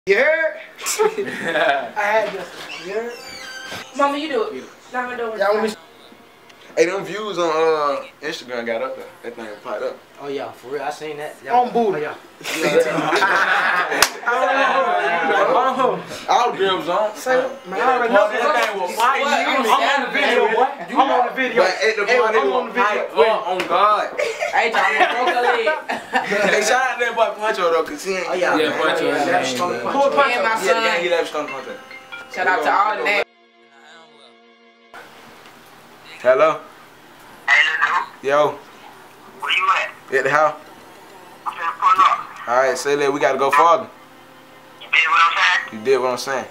Yeah. I had this. Yeah. Mama, you do it. Not gonna do it. Y'all want me? Hey, them views on Instagram got up there. That thing popped up. Oh yeah, for real, I seen that. On booty. Oh, yeah. All girls on. Say, man, I already know that thing was fire. I'm on the video, boy. I'm on the video. But at the party, I'm on the video. on God. Hey, John, broke a leg. Hey, shout out to that boy Puncho though, cause he ain't. Oh yeah, Yeah, Puncho. Who was Puncho? And my son. Yeah, he left Skunk Puncho. Shout out to all of that. Hello. Hey, Lil' Yo. where you at? At the house. I'm finna pull up. Alright, say that we gotta go farther. You did what I'm saying? You did what I'm saying.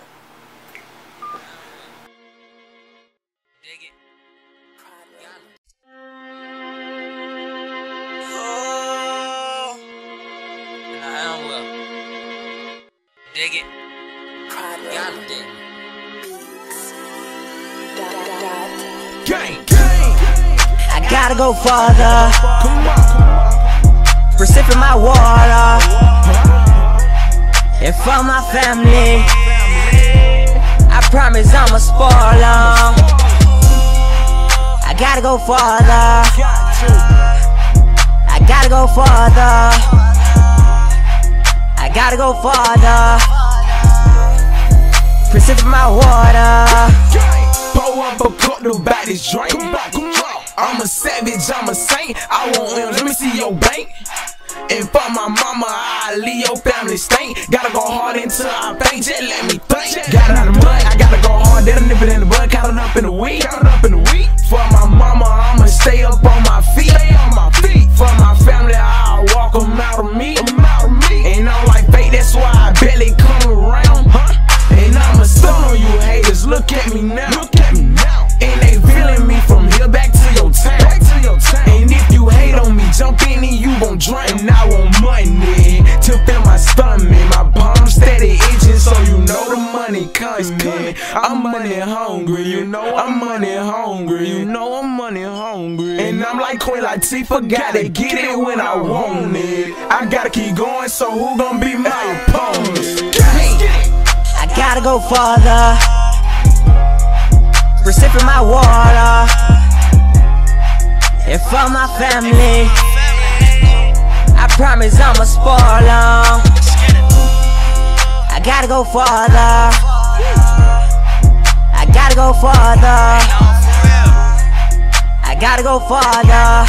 Dig it. Gotta dig it. I gotta go farther. For sipping my water. And for my family, I promise I'ma spoil them. I gotta go farther. I gotta go farther. I gotta go farther. For sipping my water. Pour up a cup to buy this drink. I'm a savage, I'm a saint. I want him, let me see your bank. And for my mama, I leave your family stank. Gotta go hard until I faint, just let me think. Got out of the mud, I gotta go hard, that'll nip it in the bud. Caught it up in the weed, For my mama, I'ma stay up on my feet. For my family, I'll walk them out of me. Ain't no like fate, that's why I barely come around. And I'ma stun on you haters, look at me now. And they feeling me from here back to your town. And if you hate on me, jump in and you gon' drink. And I want money to fill my stomach. My palms steady itching, so you know the money coming. I'm money hungry, you know I'm money hungry. You know I'm money hungry. And I'm like Queen Latifah, gotta get it when I want it. I gotta keep going, so who gon' be my opponent? I gotta go farther. For sipping my water. And for my family, I promise I'ma spoil them. I gotta go farther. I gotta go farther. I gotta go farther.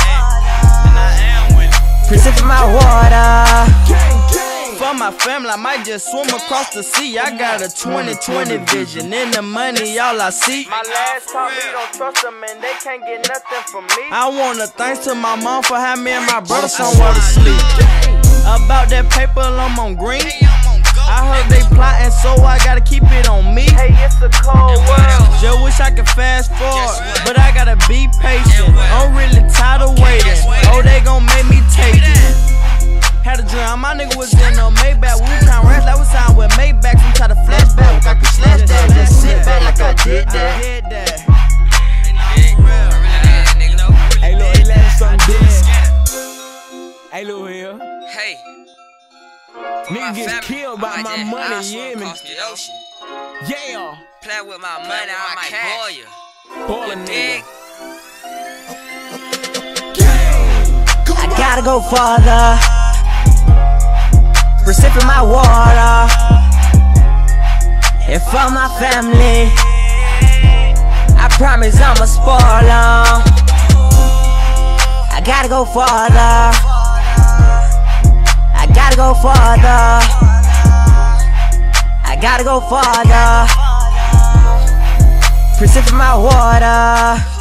For sipping my water. For my family, I might just swim across the sea. I got a 20/20 vision. In the money, all I see. My last talk, me don't trust them, and they can't get nothing from me. I wanna thanks to my mom for having me and my brother somewhere to sleep. About that paper, I'm on green. I heard they plotting, so I gotta keep it on me. Hey, it's a cold world. Just wish I could fast forward, but I gotta be patient. I'm really tired of waiting. Oh, they gon' make me take it. Had a dream, my nigga was in a Maybach. We tryna rest like we signed with Maybach. We try to flashback, I can slash that. Just sit back like I did that. Hey, Lil, he let something dead. Hey, Lil Hill. Hey. Nigga get killed by my money, you hear me? Yeah. Play with my money, I might boil you. Boil a nigga. I gotta go farther. For sipping my water. And for my family, I promise I'ma spoil them. I gotta go farther. I gotta go farther. I gotta go farther. For sipping my water.